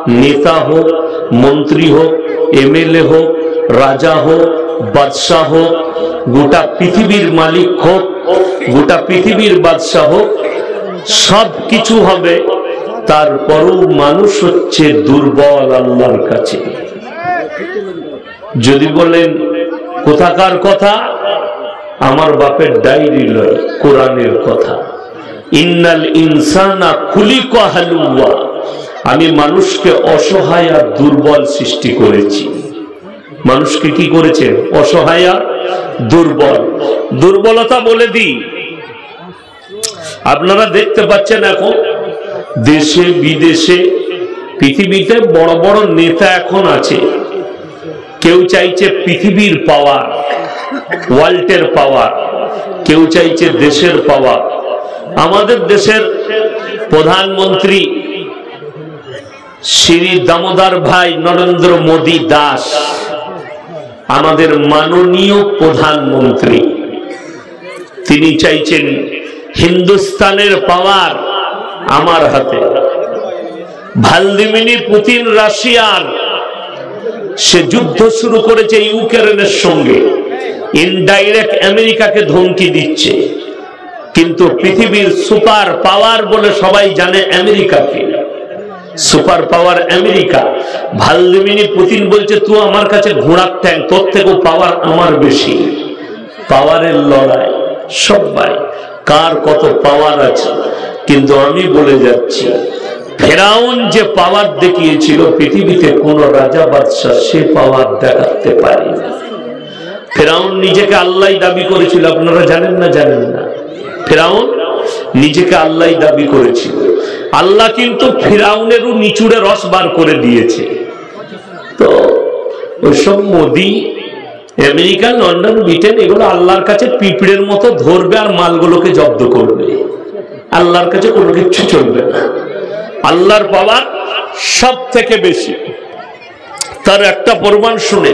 নেতা হোক, মন্ত্রী হোক, এমএলএ হোক, রাজা হোক, বাদশাহ হোক, গোটা পৃথিবীর মালিক হোক, গোটা পৃথিবীর বাদশাহ হোক, সব কিছু হবে, তারপরও মানুষ হচ্ছে দুর্বল আল্লাহর কাছে। যদি বলেন কোথাকার কথা, আমার বাপের ডায়েরি লয়, কোরআনের কথা। ইন্নাল ইনসানা খুলিকা হালুয়া, আমি মানুষকে অসহায় আর দুর্বল সৃষ্টি করেছি। মানুষকে কি করেছে? অসহায় আর দুর্বল। দুর্বলতা বলে দিই, আপনারা দেখতে পাচ্ছেন এখন দেশে বিদেশে পৃথিবীতে বড় বড় নেতা এখন আছে। কেউ চাইছে পৃথিবীর পাওয়ার, ওয়ার্ল্ডের পাওয়ার, কেউ চাইছে দেশের পাওয়ার। আমাদের দেশের প্রধানমন্ত্রী শ্রী দামোদর ভাই নরেন্দ্র মোদী দাস, আমাদের মাননীয় প্রধানমন্ত্রী, তিনি চাইছেন হিন্দুস্তানের পাওয়ার আমার হাতে। ভ্লাদিমির পুতিন রাশিয়ার, সে যুদ্ধ শুরু করেছে ইউক্রেনের সঙ্গে, ইনডাইরেক্ট আমেরিকাকে ধমকি দিচ্ছে। কিন্তু পৃথিবীর সুপার পাওয়ার বলে সবাই জানে আমেরিকাকে, super power America. Vladimir Putin বলছে তুই আমার কাছে ঘোড়ার ট্যাং, তোর থেকেও পাওয়ার আমার বেশি। পাওয়ারের লড়াই, সবাই কার কত পাওয়ার আছে। কিন্তু আমি বলে যাচ্ছি, ফেরাউন যে পাওয়ার দেখিয়েছিল পৃথিবীতে কোন রাজা বাদশাহ সে পাওয়ার দেখাতে পারেনি। ফেরাউন নিজেকে আল্লাহ দাবি করেছিল, আপনারা জানেন না? জানেন না? ফেরাউন নিজেকে আল্লাহ দাবি করেছিল। আল্লাহ কিন্তু ফেরাউনেরও নিচুড়ে রস বার করে দিয়েছে। তো ওইসব মোদি, আমেরিকা, লন্ডন, ব্রিটেন, এগুলো আল্লাহর কাছে পিঁপড়ের মতো ধরবে আর মালগুলোকে জব্দ করবে। আল্লাহর কাছে কোনো কিছু চলবে না। আল্লাহর পাওয়ার সব থেকে বেশি। তার একটা প্রমাণ শুনে,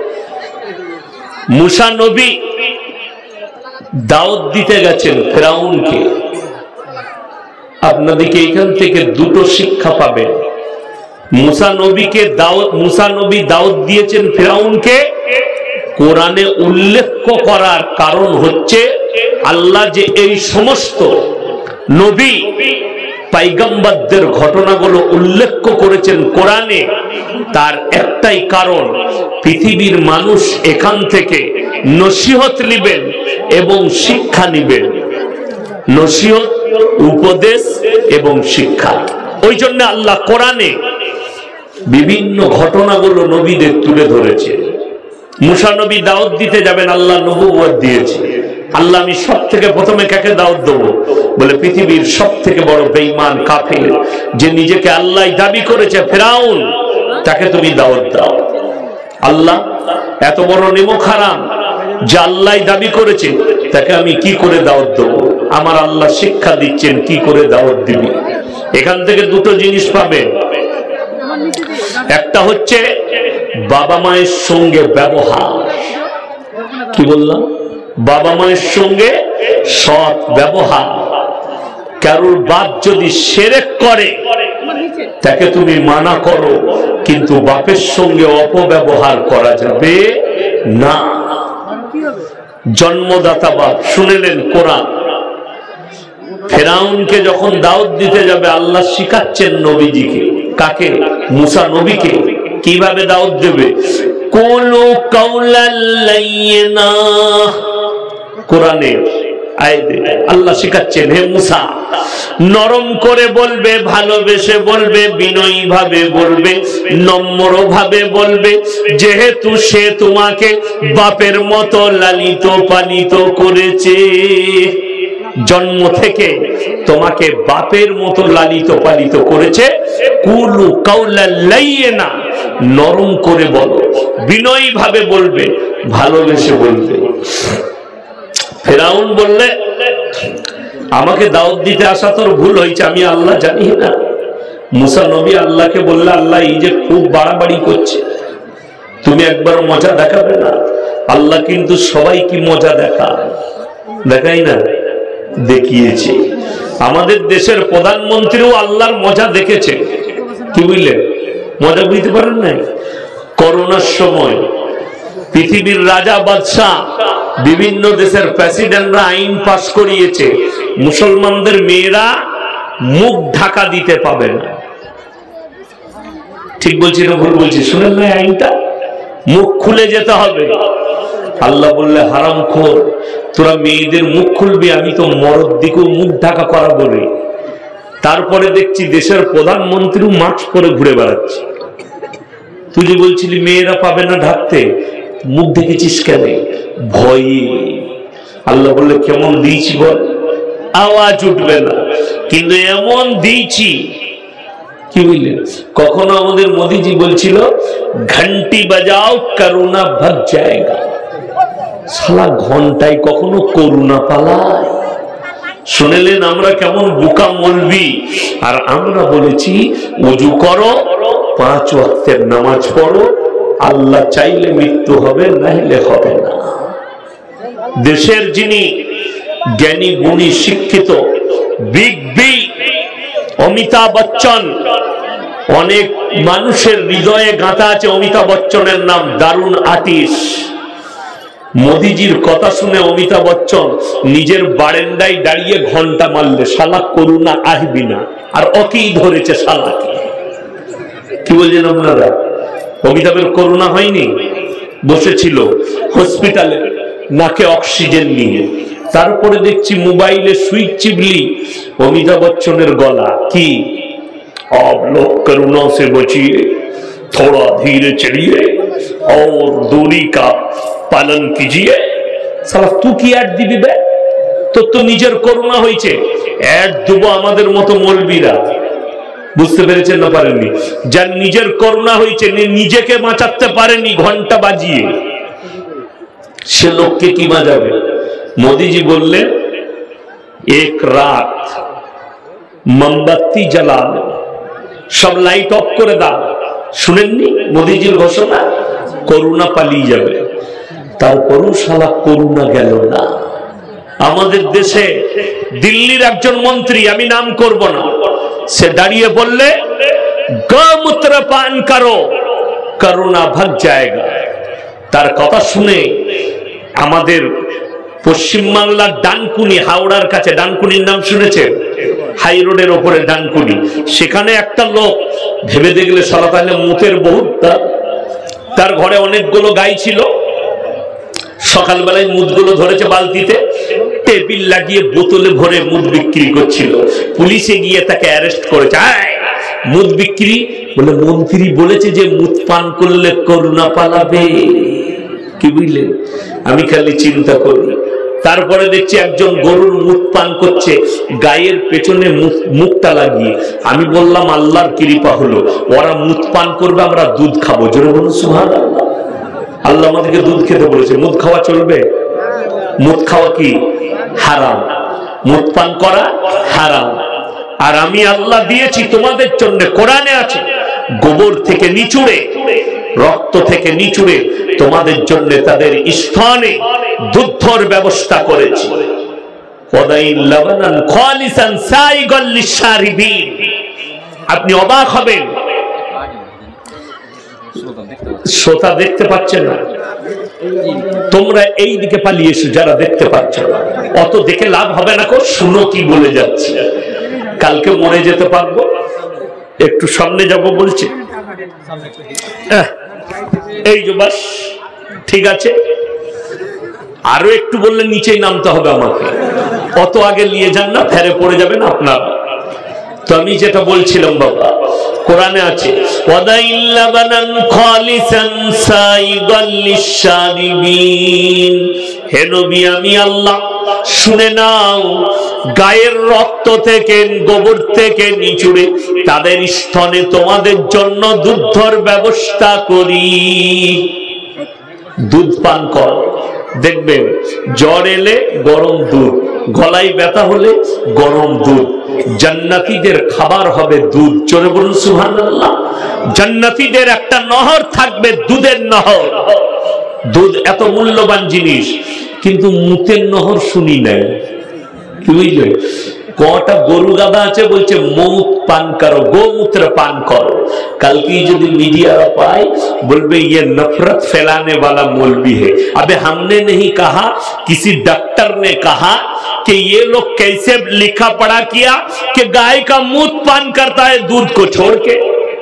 মুসা নবী দাওয়াত দিতে গেছেন ফেরাউনকে। আপনাদেরকে এখান থেকে দুটো শিক্ষা পাবেন। মুসা নবী দাওয়াত দিয়েছেন ফেরাউনকে। কোরআনে উল্লেখ করার কারণ হচ্ছে আল্লাহ যে এই সমস্ত নবী পয়গম্বরদের ঘটনাগুলো উল্লেখ করেছেন কোরআনে, তার একটাই কারণ, পৃথিবীর মানুষ এখান থেকে নসিহত নেবেন এবং শিক্ষা নেবেন। নসিহত, উপদেশ এবং শিক্ষা। ওই জন্য আল্লাহ কোরআনে বিভিন্ন ঘটনাগুলো নবীদের তুলে ধরেছে। মুসা নবী দাওয়াত দিতে যাবেন, আল্লাহ নবুয়ত দিয়েছে। আল্লাহ আমি সব থেকে প্রথমে কাকে দাওয়াত দেবো? বলে পৃথিবীর সব থেকে বড় বেঈমান কাফের, যে নিজেকে আল্লাহ দাবি করেছে, ফেরাউন, তাকে তুমি দাওয়াত দাও। আল্লাহ এত বড় নেমক হারাম যে আল্লাহ দাবি করেছে, তাকে আমি কি করে দাওয়াত দেবো? আমার আল্লাহ শিক্ষা দিচ্ছেন কি করে দাওয়াত দিবি। এখান থেকে দুটো জিনিস পাবেন। একটা হচ্ছে বাবা মায়ের সঙ্গে ব্যবহার। কি বললাম? বাবা মায়ের সঙ্গে সৎ ব্যবহার। কারোর বাপ যদি শিরক করে তাকে তুমি মানা করো, কিন্তু বাপের সঙ্গে অপব্যবহার করা যাবে না। জন্মদাতা বাপ, শুনেলেন কোরআন। ফেরাউনকে যখন দাওয়াত দিতে যাবে, আল্লাহ শিখাচ্ছেন নবীজিকে। কাকে? মুসা নবীকে। কিভাবে দাওয়াত দেবে? কুলু কাওলাল লাইয়িনা, কোরআনে আয়াতে আল্লাহ শিখাচ্ছেন, হে মুসা, নরম করে বলবে, ভালোবেসে বলবে, বিনয়ী ভাবে বলবে, নম্র ভাবে বলবে, যেহেতু সে তোমাকে বাপের মতো লালিত পালিত করেছে। জন্ম থেকে তোমাকে বাপের মতো লালিত পালিত করেছে। কুলু কাওলাল লাইয়িনা, নরম করে বলো, বিনয়ী ভাবে বলবে, ভালোবেসে বলবে। ফেরাউন বললে, আমাকে দাওয়াত দিতে আসা তোর ভুল হয়েছে, আমি আল্লাহ জানি না। মুসা নবী আল্লাহকে বললে, আল্লাহ এই যে খুব বাড়াবাড়ি করছে, তুমি একবার মজা দেখাবে না? আল্লাহ কিন্তু সবাই কি মজা দেখাই না? দেখিয়েছে। আমাদের দেশের প্রধানমন্ত্রীও আল্লাহর মজা দেখেছে। কি বুঝলেন? মজা বুঝতে পারেন নাই? করোনার সময় পৃথিবীর রাজা বাদশাহ বিভিন্ন দেশের প্রেসিডেন্টরা আইন পাস করিয়েছে, মুসলমানদের মেয়েরা মুখ ঢাকা দিতে পাবে না। ঠিক বলছি না ভুল বলছি? শুনেন না আইনটা? মুখ খুলে যেতে হবে। আল্লাহ বললে হারামখোর, তোরা মেয়েদের মুখ খুলবি, আমি তো মরদ দিকেও মুখ ঢাকা করাবো রে। তারপরে দেখছি দেশের প্রধানমন্ত্রীও মাস্ক পরে ঘুরে বেড়াচ্ছে। তুই যে বলছিলি মেয়েরা পাবে না ঢাকতে, মুখ দেখেছিস কেন? ভয়ে। আল্লাহ বললে কেমন দিয়েছি বল? আওয়াজ উঠবে না, কিন্তু এমন দিয়েছি। কি বুঝলেন? কখনো আমাদের মোদীজি বলছিল ঘন্টি বাজাও করোনা ভাগ যায়গা। সালা ঘন্টায় কখনো করোনা পালায়? শুনলেন আমরা কেমন বোকা মলবি? আর আমরা বলেছি ওযু করো, 5 ওয়াক্তের নামাজ পড়ো, আল্লাহ চাইলে মৃত্যু হবে, নাইলে হবে না। দেশের যিনি জ্ঞানী গুণী শিক্ষিত বিগ বি অমিতাভ বচ্চন, অনেক মানুষের হৃদয়ে গাঁথা আছে অমিতাভ বচ্চনের নাম, দারুণ আর্টিস্ট। মোদিজির কথা শুনে অমিতাভ বচ্চন নিজের বারান্দায় দাঁড়িয়ে ঘন্টা মারলে শালা করোনা আসবি না, আর ওকেই ধরেছে শালাকে। কি বলছেন আপনারা? অমিতাভের করোনা হয়নি, বসেছিল হসপিটালে নাকে অক্সিজেন নিয়ে। তারপরে দেখছি মোবাইলে সুইচ চিপলি অমিতাভ বচ্চনের গলা, কি आप लोग कोरोना से बचिए, थोड़ा धीरे चलिए और दूरी का पालन कीजिए। साला तू की ऐड दिबी बे? तो निजेर कोरोना হয়েছে, ऐड দেবো আমাদের মতো মৌলবীরা। বুঝতে পেরেছেন না পারেননি? যার নিজের করোনা হয়েছে, নিজেকে বাঁচাতে পারেনি ঘন্টা বাজিয়ে, সে লোককে কি বাঁচাবে? মোদিজি বললেন এক রাত মোমবাতি জ্বালানো, সব লাইট অফ করে দাও। শুনেননি মোদিজির ঘোষণা? করোনা পালিয়ে যাবে। তারপরও শালা করোনা গেল না। আমাদের দেশে দিল্লির একজন মন্ত্রী, আমি নাম করব না, সে দাঁড়িয়ে বললে গোমূত্র পান করো, করোনা ভাগ যায়গা। তার কথা শুনে আমাদের পশ্চিমবাংলার ডানকুনি, হাওড়ার কাছে, ডানকুনির নাম শুনেছেন? হাই রোডের ওপরে ডানকুনি, সেখানে একটা লোক ভেবে দেখলে সারা তাহলে মুতের বহুত, তার ঘরে অনেকগুলো গাই ছিল। সকালবেলায় মুদগুলো ধরেছে বালতিতে, টেবিল লাগিয়ে বোতলে ভরে মুদ বিক্রি করছিল। পুলিশে গিয়ে তাকে অ্যারেস্ট করেছে। মুদ বিক্রি বলে, মন্ত্রী বলেছে যে মুদ পান করলে করোনা পালাবে। কি বুঝলেন? আমি খালি চিন্তা করি। তারপরে দেখছি একজন গরুর মুখ পান করছে, গায়ের পেছনে মুখটা লাগিয়ে। আমি বললাম আল্লাহর কৃপা হলো, ওরা মুখ পান করবে, আমরা দুধ খাবো। জোরে বলুন সুবহানাল্লাহ। আল্লাহ আমাদেরকে দুধ খেতে বলেছে, মুদ খাওয়া চলবে? মুদ খাওয়া কি হারাম, মুদ পান করা হারাম। আর আমি আল্লাহ দিয়েছি তোমাদের জন্য, কোরআনে আছে, গোবর থেকে নিচুড়ে, রক্ত থেকে নিচুড়ে তোমাদের জন্য তাদের স্থানে দুধের ব্যবস্থা করেছি। আপনি অবাক হবেন, শ্রোতা দেখতে পাচ্ছেন না, তোমরা এই দিকে পালিয়ে এসো যারা দেখতে পাচ্ছ না। অত দেখে লাভ হবে না, শুনো কি বলে যাচ্ছে। কালকে মরে যেতে পারবো, একটু সামনে যাব বলছে। এই যে বাস, ঠিক আছে, আরো একটু বললে নিচেই নামতে হবে আমাকে। অত আগে নিয়ে যান না, ফেরে পড়ে যাবেন আপনার। তো আমি যেটা বলছিলাম বাবা, কোরআনে আছে, হে নবী আমি আল্লাহ, শুনে নাও, গায়ের রক্ত থেকে, গোবর থেকে নিচুড়ে তাদের স্তনে তোমাদের জন্য দুধের ব্যবস্থা করি। দুধ পান কর, দেখবেন জ্বর এলে গরম দুধ, গলায় ব্যথা হলে গরম দুধ। জান্নাতীদের খাবার হবে দুধ। চলে বলুন সুবহানাল্লাহ। জান্নাতীদের একটা নহর থাকবে, দুধের নহর। দুধ এত মূল্যবান জিনিস, কিন্তু মুতের নহর শুনি নাই। কি বুঝলেন? কটা গরু গাদা আছে, বলছে মৌত পান করো, গোমূত্র পান করো। কালকে যদি मीडिया पाए बोलबे ये नफरत फैलाने वाला मौलवी है। अबे हमने नहीं कहा, किसी डॉक्टर ने कहा कि ये लोग कैसे लिखा पढ़ा किया कि गाय का मूत पान करता है दूध को छोड़ के।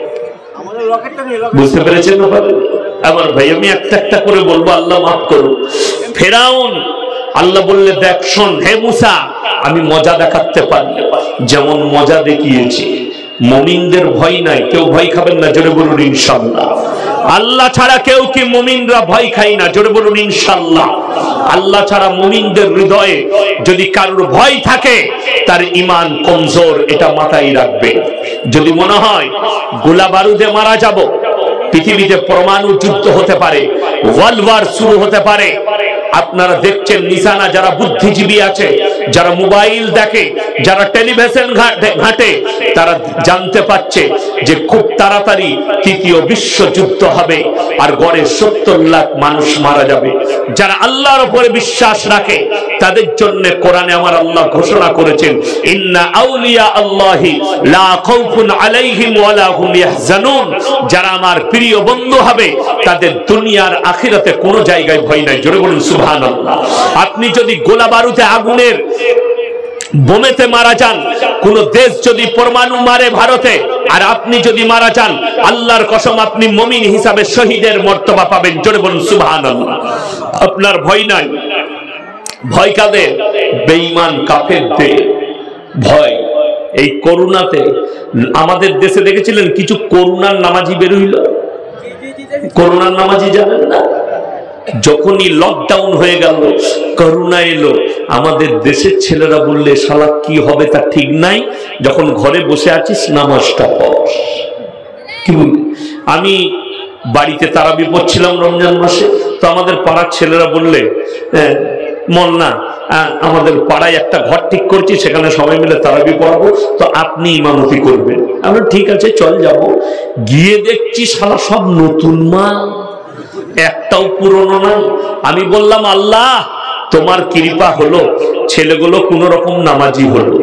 বুঝতে পেরেছেন আমার ভাই? আমি একটা একটা করে বলবো, আল্লাহ মাফ করুন। ফেরাউন আল্লাহ বললে, দেখ শোন হে মুসা, আমি মজা দেখাতে পারি, যেমন মজা দেখিয়েছি। মুমিনদের ভয় নাই, কেউ ভয় খাবেন না, জোরে বলুন ইনশাআল্লাহ। আল্লাহ ছাড়া কেউ কি মুমিনরা ভয় খায় না, জোরে বলুন ইনশাআল্লাহ। আল্লাহ ছাড়া মুমিনদের হৃদয়ে যদি কারোর ভয় থাকে তার ঈমান কমজোর, এটা মাথায় রাখবে। যদি মনে হয় গোলা বারুদে মারা যাব, পৃথিবীতে পরমাণু যুদ্ধ হতে পারে, ওয়ার্ল্ড ওয়ার শুরু হতে পারে। আপনারা দেখছেন নিশানা, যারা বুদ্ধিজীবী আছে, যারা মোবাইল দেখে, যারা টেলিভিশন ঘাটে, তারা জানতে পারছে যে খুব তাড়াতাড়ি তৃতীয় বিশ্বযুদ্ধ হবে আর গড়ে 70 লাখ মানুষ মারা যাবে। যারা আল্লাহর উপরে বিশ্বাস রাখে তাদের জন্য কোরআনে আমার আল্লাহ ঘোষণা করেছেন, ইন্না আউলিয়া আল্লাহি লা খাউফুন আলাইহিম ওয়ালা হুম ইয়াহজানুন। যারা আমার প্রিয় বন্ধু হবে তাদের দুনিয়ার আখিরাতে কোনো জায়গায় ভয় নাই, জোরে বলুন সুবহানাল্লাহ। আপনি যদি গোলা বারুদে আগুনের বোমেতে মারা যান, কোন দেশ যদি পরমাণু মারে ভারতে, আর আপনি যদি মারা যান, আল্লাহর কসম আপনি মুমিন হিসাবে শহীদের মর্তবা পাবেন, জোরে বলুন সুবহানাল্লাহ। আপনার ভয় নাই। ভয় কাদের? বেঈমান কাফেরদের ভয়। এই করোনাতে আমাদের দেশে দেখেছিলেন কিছু করোনার নামাজি বের হইল। করোনার নামাজি জানেন না? যখনই লকডাউন হয়ে গেল, করোনা এলো, আমাদের দেশের ছেলেরা বললে শালা কি হবে তা ঠিক নাই, যখন ঘরে বসে আছিস নামাজটা পড়। কি বলি, আমি বাড়িতে তারাবি পড়ছিলাম রমজান মাসে, তো আমাদের পাড়ার ছেলেরা বললে, মোল্লা আমাদের পাড়ায় একটা ঘর ঠিক করছি, সেখানে সবাই মিলে তারাবি পড়াবো, তো আপনি ইমামতি করবেন। আমরা ঠিক আছে চল যাব। গিয়ে দেখছি শালা সব নতুন মাল, একটাও পুরনো নাই। আমি বললাম, আল্লাহ তোমার কৃপা হলো, ছেলেগুলো কোন রকম নামাজি হলো।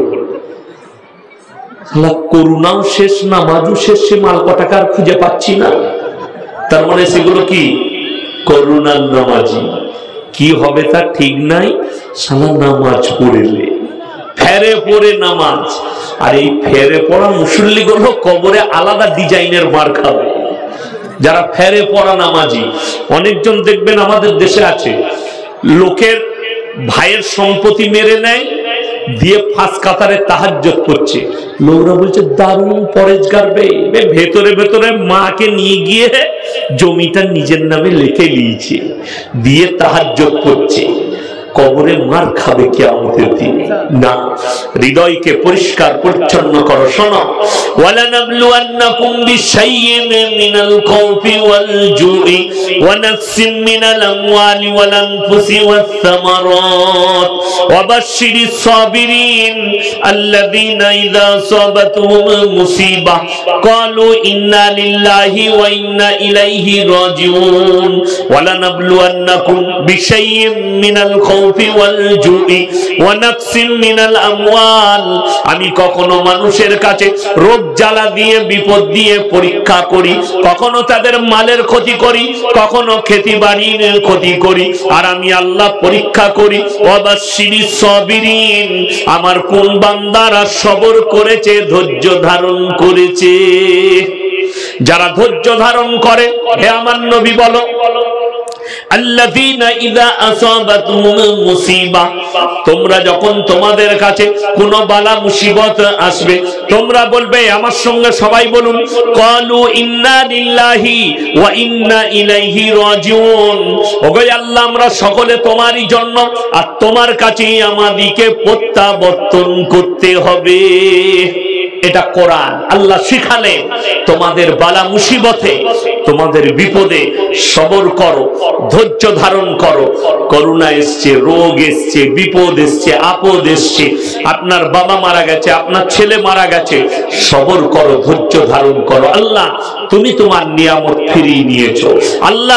করুণাও শেষ, নামাজও শেষ, সে মাল কটাকা আর খুঁজে পাচ্ছি না। তার মানে সেগুলো কি করুণার নামাজি? কি হবে তা ঠিক নাই, সালা নামাজ পড়েলে ফেরে পড়ে নামাজ। আর এই ফেরে পড়া মুসল্লি গুলো কবরে আলাদা ডিজাইনের মার খাবে। যারা ফেরে পড়া নামাজি, অনেকজন দেখবেন আমাদের দেশে আছে, লোকের ভাইয়ের সম্পত্তি মেরে নেয়, দিয়ে ফাঁস কাতারে তাহাজ্জুদ করছে। লোকরা বলছে দারুণ পরেজগার, ভেতরে ভেতরে মাকে নিয়ে গিয়ে জমিটা নিজের নামে লিখে নিয়েছে, দিয়ে তাহাজ্জুদ করছে। কবরে মার খাবে কিয়ামতের দিনে না। হৃদয়কে পরিষ্কার পরিচ্ছন্ন করো। শোনো, ওয়ালানাবলুয়ান্নাকুম বিশাইইন মিনাল খাউফি ওয়াল জুই ওয়া নাকসিম মিনাল আমওয়ালি ওয়াল আনফুসি ওয়াস সামারাত ওয়া বাশশিরিস সাবিরিন আল্লাযীনা ইযা আসাবাতুহুম মুসিবাহ ক্বালু ইন্না লিল্লাহি ওয়া ইন্না ইলাইহি রাজিউন। ওয়ালানাবলুয়ান্নাকুম বিশাইইন মিনাল আমি কখনো মানুষের কাছে রোগ জ্বালা দিয়ে বিপদ দিয়ে পরীক্ষা করি, কখনো তাদের মালের ক্ষতি করি, কখনো খেতি বাড়ির ক্ষতি করি। আর আমি আল্লাহ পরীক্ষা করি ওয়াবাশশিরিস সাবিরিন, আমার কোন বান্দারা সবর করেছে, ধৈর্য ধারণ করেছে। যারা ধৈর্য ধারণ করে, হে আমার নবী বলো, আল্লাযীনা ইযা আসাবাতুহুম মুসিবা, তোমরা যখন তোমাদের কাছে কোন বালা মুসিবত আসবে, তোমরা বলবে, আমার সঙ্গে সবাই বলুন, ক্বালু ইন্না লিল্লাহি ওয়া ইন্না ইলাইহি রাজিউন। ওগো আল্লাহ, আমরা সকলে তোমারই জন্য আর তোমার কাছেই আমাদেরকে প্রত্যাবর্তন করতে হবে। এটা কোরআন। আল্লাহ শিখালেন, তোমাদের বালা মুসিবতে, তোমাদের বিপদে সবর করো, ধৈর্য ধারণ করো। করোনা এসছে, রোগ এসছে, বিপদ এসছে, আপদ এসছে, আপনার বাবা মারা গেছে, আপনার ছেলে মারা গেছে, সবর করো, ধৈর্য ধারণ করো। আল্লাহ তুমি তোমার নিয়ামত ফিরিয়ে নিয়েছো। আল্লাহ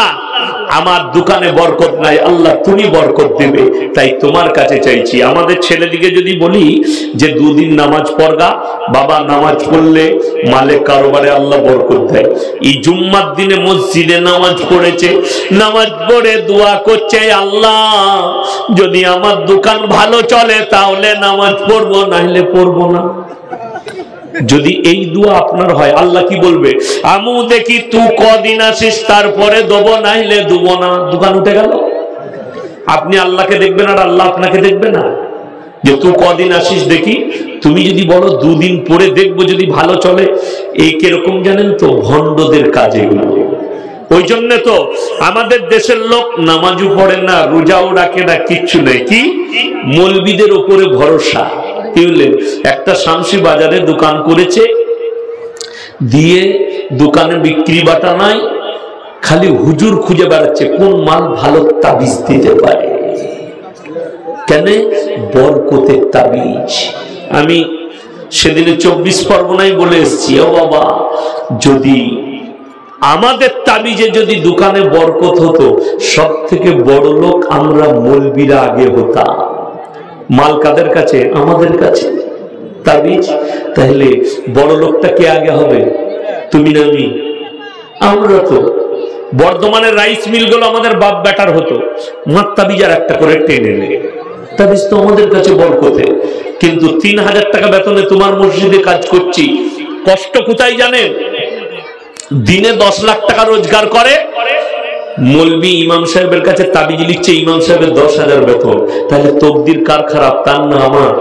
আমার দোকানে বরকত নাই, আল্লাহ তুমি বরকত দেবে, তাই তোমার কাছে চাইছি। আমাদের ছেলেদিকে যদি বলি যে দুদিন নামাজ পড়গা, বাবা নামাজ পড়লে মালে কারোবারে আল্লাহ বরকত দেয়। এই জুম্মার দিনে মসজিদে নামাজ পড়েছে, নামাজ পড়ে দোয়া করছে, আল্লাহ যদি আমার দোকান ভালো চলে তাহলে নামাজ পড়বো, নাহলে পড়বো না। যদি এই দোয়া আপনার হয়, আল্লাহ কি বলবে? আমু দেখি তুই কদিন আসিস, তারপরে দেবো, নাইলে দেবো না। দোকান উঠে গেল। আপনি আল্লাহকে দেখবেন আর আল্লাহ আপনাকে দেখবে না? যে তুই কদিন আসিস দেখি, তুমি যদি বলো দুদিন পরে দেখবো যদি ভালো চলে, এই কিরকম জানেন তো? ভণ্ডদের কাজ এগুলো। ওই জন্য তো আমাদের দেশের লোক নামাজও পড়ে না, রোজাও রাখে না, কিচ্ছু নেই। কি মৌলবীদের উপরে ভরসা। একটা শামসি বাজারে দোকান করেছে, দিয়ে দোকানে বিক্রি বাটা নাই, খালি হুজুর খুঁজে বেড়াচ্ছে কোন মাল ভালো তাবিজ দিতে পারে। কেন? বরকতের তাবিজ। আমি সেদিনে 24 পরগনায় বলে এসছি, ও বাবা, যদি আমাদের তাবিজে যদি দোকানে বরকত হতো, সব থেকে বড় লোক আমরা মৌলবীরা আগে হতাম। মাল কাদের কাছে? আমাদের কাছে। তাবিজ, তাহলে বড় লোকটা কে আগে হবে? তুমি না আমি? আমরা তো বর্ধমানের রাইস মিল গুলো আমাদের বাপ বেটার হতো, মার তাবিজ আর একটা করে টেনে নেয়। তাবিজ তো আমাদের কাছে বরকতে। কিন্তু 3000 টাকা বেতনে তোমার মসজিদে কাজ করছি, কষ্ট কোথায় জানেন? দিনে 10 লাখ টাকা রোজগার করে, মৌলবি ইমাম সাহেবের কাছে তাবিজ লিখছে, ইমাম সাহেবের 10,000 বেতন। তাহলে তকদির কার খারাপ? তার না আমার?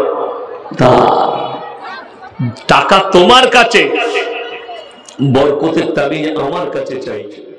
টাকা তোমার কাছে, বরকতের তাবিজ আমার কাছে চাইছে।